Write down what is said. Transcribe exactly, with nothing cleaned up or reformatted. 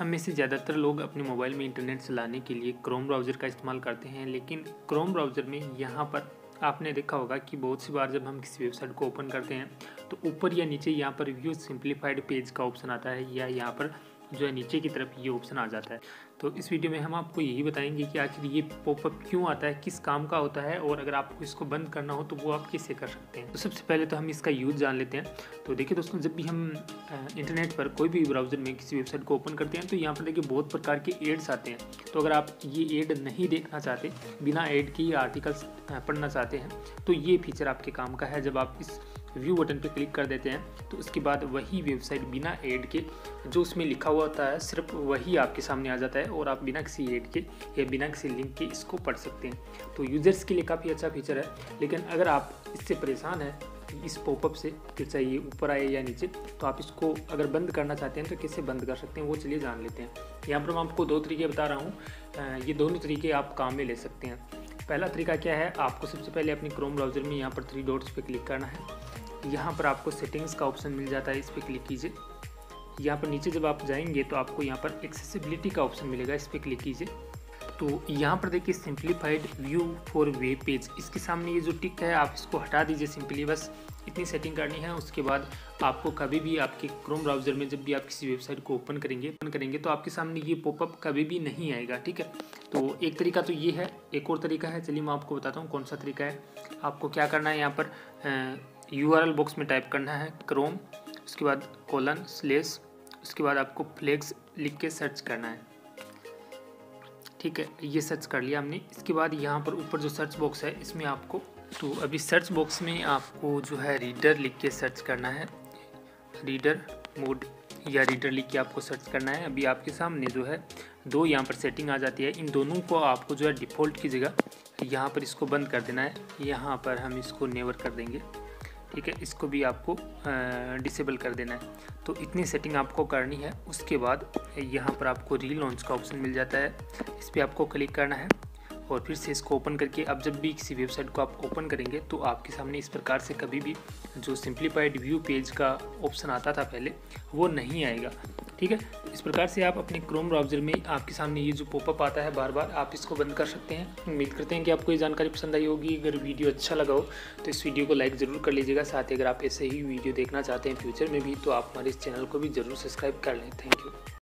हम में से ज़्यादातर लोग अपने मोबाइल में इंटरनेट चलाने के लिए क्रोम ब्राउज़र का इस्तेमाल करते हैं, लेकिन क्रोम ब्राउज़र में यहाँ पर आपने देखा होगा कि बहुत सी बार जब हम किसी वेबसाइट को ओपन करते हैं तो ऊपर या नीचे यहाँ पर व्यू सिंप्लीफाइड पेज का ऑप्शन आता है, या यहाँ पर जो है नीचे की तरफ ये ऑप्शन आ जाता है। तो इस वीडियो में हम आपको यही बताएंगे कि आखिर ये पॉपअप क्यों आता है, किस काम का होता है, और अगर आपको इसको बंद करना हो तो वो आप कैसे कर सकते हैं। तो सबसे पहले तो हम इसका यूज़ जान लेते हैं। तो देखिए दोस्तों, जब भी हम इंटरनेट पर कोई भी ब्राउज़र में किसी वेबसाइट को ओपन करते हैं तो यहाँ पर देखिए बहुत प्रकार के एड्स आते हैं। तो अगर आप ये एड नहीं देखना चाहते, बिना एड के आर्टिकल्स पढ़ना चाहते हैं, तो ये फीचर आपके काम का है। जब आप इस व्यू बटन पे क्लिक कर देते हैं तो उसके बाद वही वेबसाइट बिना एड के जो उसमें लिखा हुआ होता है सिर्फ वही आपके सामने आ जाता है, और आप बिना किसी एड के या बिना किसी लिंक के इसको पढ़ सकते हैं। तो यूज़र्स के लिए काफ़ी अच्छा फीचर है। लेकिन अगर आप इससे परेशान हैं इस पॉपअप से कि चाहिए ऊपर आए या नीचे, तो आप इसको अगर बंद करना चाहते हैं तो कैसे बंद कर सकते हैं वो चलिए जान लेते हैं। यहाँ पर मैं आपको दो तरीके बता रहा हूँ, ये दोनों तरीके आप काम में ले सकते हैं। पहला तरीका क्या है, आपको सबसे पहले अपनी क्रोम ब्राउज़र में यहाँ पर थ्री डॉट्स पे क्लिक करना है। यहाँ पर आपको सेटिंग्स का ऑप्शन मिल जाता है, इस पर क्लिक कीजिए। यहाँ पर नीचे जब आप जाएंगे तो आपको यहाँ पर एक्सेसिबिलिटी का ऑप्शन मिलेगा, इस पर क्लिक कीजिए। तो यहाँ पर देखिए simplified view for web page, इसके सामने ये जो टिक है आप इसको हटा दीजिए। सिंपली बस इतनी सेटिंग करनी है। उसके बाद आपको कभी भी आपके क्रोम ब्राउज़र में जब भी आप किसी वेबसाइट को ओपन करेंगे ओपन करेंगे तो आपके सामने ये पॉपअप कभी भी नहीं आएगा, ठीक है। तो एक तरीका तो ये है। एक और तरीका है, चलिए मैं आपको बताता हूँ कौन सा तरीका है। आपको क्या करना है, यहाँ पर यू आर एल बॉक्स में टाइप करना है क्रोम, उसके बाद कोलन स्लेश, उसके बाद आपको फ्लेक्स लिख के सर्च करना है, ठीक है। ये सर्च कर लिया हमने। इसके बाद यहाँ पर ऊपर जो सर्च बॉक्स है इसमें आपको, तो अभी सर्च बॉक्स में आपको जो है रीडर लिख के सर्च करना है, रीडर मोड या रीडर लिख के आपको सर्च करना है। अभी आपके सामने जो है दो यहाँ पर सेटिंग आ जाती है। इन दोनों को आपको जो है डिफ़ॉल्ट की जगह यहाँ पर इसको बंद कर देना है। यहाँ पर हम इसको नेवर कर देंगे, ठीक है। इसको भी आपको डिसेबल कर देना है। तो इतनी सेटिंग आपको करनी है। उसके बाद यहाँ पर आपको रीलॉन्च का ऑप्शन मिल जाता है, इस पर आपको क्लिक करना है और फिर से इसको ओपन करके अब जब भी किसी वेबसाइट को आप ओपन करेंगे तो आपके सामने इस प्रकार से कभी भी जो सिंप्लीफाइड व्यू पेज का ऑप्शन आता था पहले वो नहीं आएगा, ठीक है। इस प्रकार से आप अपने क्रोम ब्राउज़र में आपके सामने ये जो पॉपअप आता है बार बार, आप इसको बंद कर सकते हैं। उम्मीद करते हैं कि आपको ये जानकारी पसंद आई होगी। अगर वीडियो अच्छा लगा हो तो इस वीडियो को लाइक ज़रूर कर लीजिएगा। साथ ही अगर आप ऐसे ही वीडियो देखना चाहते हैं फ्यूचर में भी तो आप हमारे इस चैनल को भी ज़रूर सब्सक्राइब कर लें। Thank you.